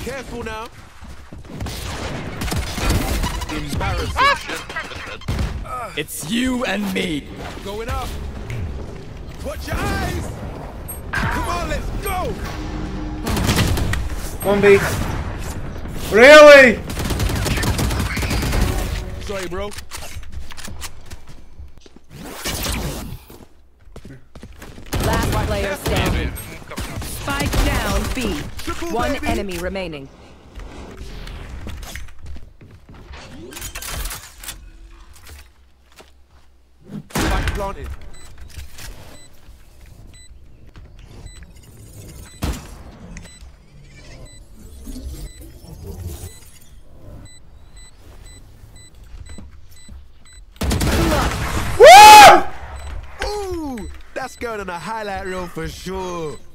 Careful now. Embarrassing. It's you and me. Going up. Watch your eyes. Come on, let's go. One B. Really? Sorry, bro. Last player standing. Spike down B. One baby. enemy remaining. Spike planted. Woo! Ooh, that's going on a highlight reel for sure.